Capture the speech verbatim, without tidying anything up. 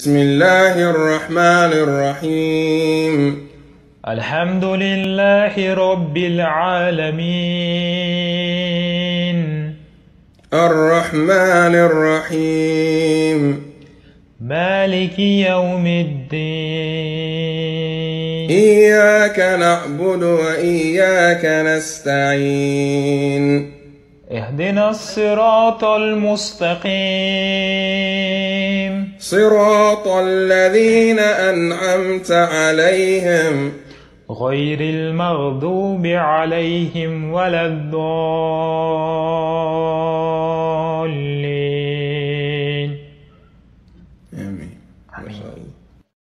بسم الله الرحمن الرحيم. الحمد لله رب العالمين الرحمن الرحيم مالك يوم الدين إياك نعبد وإياك نستعين اهدنا الصراط المستقيم صراط الذين أنعمت عليهم غير المغضوب عليهم ولا الضالين